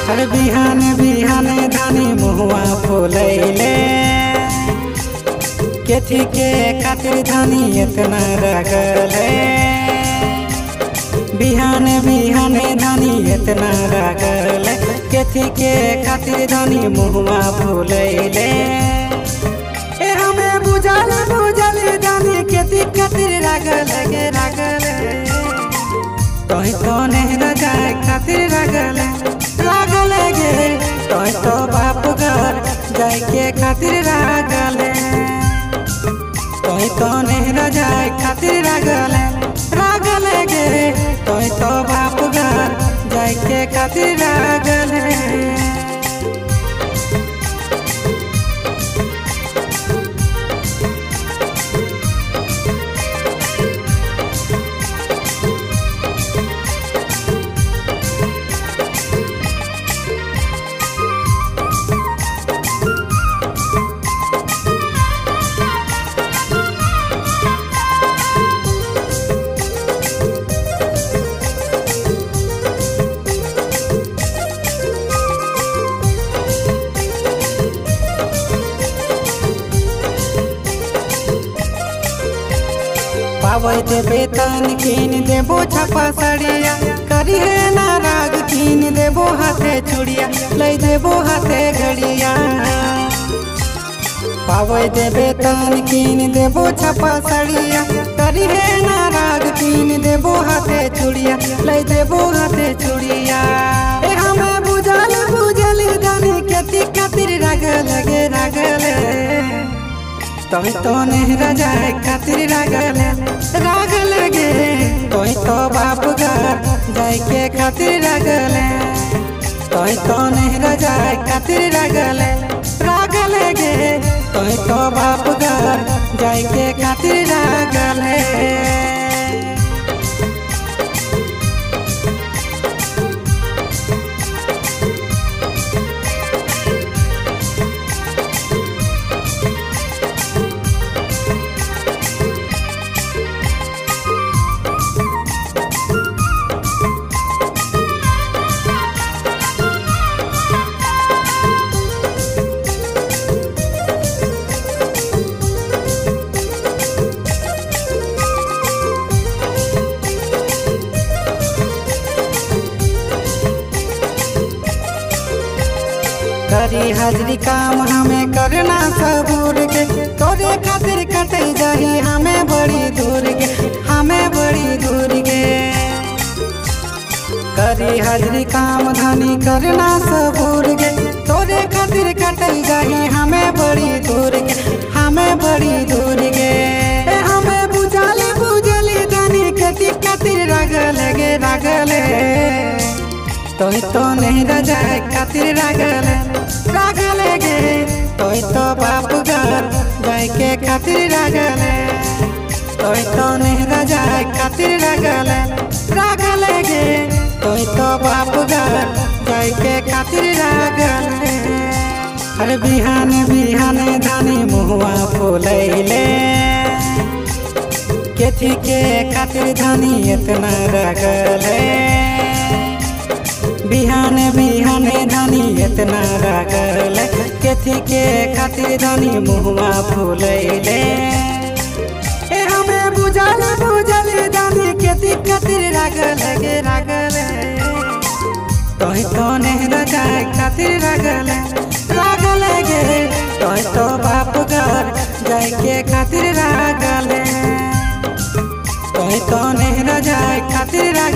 हर बिहान बिहान धानी मुहुआ फूलैले केथी के खातिर धानी इतना रगल है। बिहान बिहान धानी इतना रगल केथी के खातिर धानी मुहुआ फूलैले। ए हमें बुझल बुझल धानी केथी खातिर रगल गे रगल तोही तो नहरा जाए खातिर रगल रगल गे तोही तो बाप घर जाए के खातिर रगल तोही तो नहरा जाए खातिर रगल रगल गे तोही तो बाप घर जाए के खातिर रगल। पावे दे बेतन कीन देबो छपा साड़िया करी है नाराग कीन देबो हाथे चूड़िया लई देबो हाथे घड़िया। पावे दे बेतन कीन देबो छपा साड़िया करी है नाराग कीन देबो हाथे चूड़िया लई देबो हाथे चूड़िया। ए हमें बुझल बुझल जानी केती खातिर रगल गे रगल तोही तो नहरा जाए खातिर रगल रगल गे तोही तो बाप घर जाए के खातिर रगल तोही तो नहरा जाए खातिर रगल रगल गे तोही तो बाप घर जाए के खातिर रगल। करी हाजरी काम हमें करना सबूर के तोरे खातिर कटे जाही हमें बड़ी दूर के हमें बड़ी दूर के। करी हाजरी काम धनी करना सबूर के तोरे खातिर कटे जाही हमें बड़ी दूर के हमें बड़ी दूर के। हमें बुझल बुझल धनी खेती खातिर रगल गे रगल तोही तो नहरा जाए खातिर रगल रगल गे तोही तो बाप घर जाए के खातिर रगल तोही तो नहरा जाए खातिर रगल रगल गे तोही तो बाप घर जाए के खातिर रगल। हर बिहान बिहान धानी मुहुआ फूलैले केथी के खातिर धानी इतना रगल बिहान बिहान धानी इतना रगल केथी के खातिर धानी मुहुआ फूलैले। ए हमें बुझल बुझल धानी केथी खातिर रगल गे रगल तोही तो नहरा जाए खातिर रगल रगल गे तोही तो बाप घर जाए के खातिर रगल तोही तो नहरा जाए खातिर